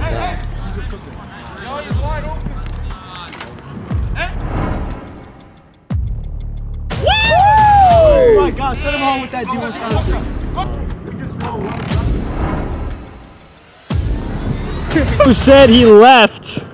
Oh my God, send him home with that dual scholarship. Who said he left?